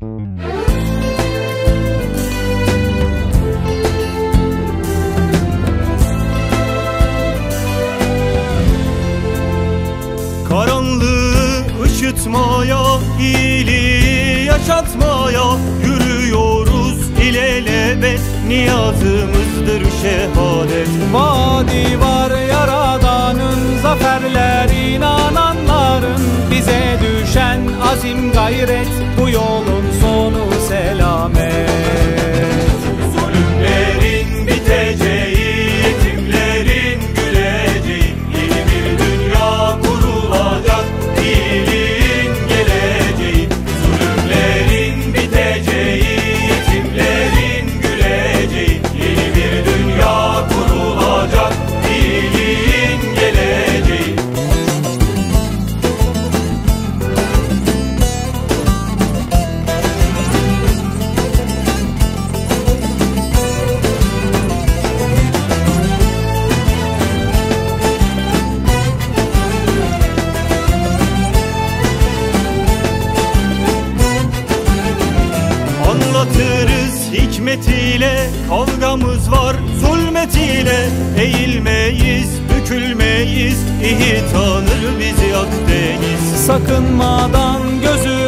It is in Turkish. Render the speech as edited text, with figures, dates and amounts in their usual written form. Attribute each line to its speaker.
Speaker 1: Karanlığı ışıtmaya, iyiliği yaşatmaya yürüyoruz ilelebet. Niyazımızdır şehadet.
Speaker 2: Vaadi var Yaradan'ın, zaferler inananların. Bize düşen azim gayret, bu yolun sonu selamet.
Speaker 1: Zulümlerin biteceği, yetimlerin güleceği, yeni bir dünya kurulacak, iyiliğin geleceği. Zulümlerin biteceği, yetimlerin güleceği, yeni bir dünya kurulacak, iyiliğin geleceği. Anlatırız hikmetiyle, kavgamız var zulmetiyle. Eğilmeyiz, bükülmeyiz, iyi tanır bizi Akdeniz.
Speaker 2: Sakınmadan gözü